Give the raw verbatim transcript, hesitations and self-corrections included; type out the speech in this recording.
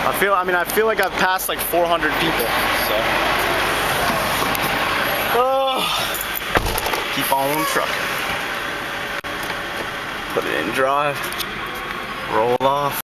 I feel, I mean, I feel like I've passed like four hundred people, so. Oh. Keep on trucking. Put it in drive, roll off.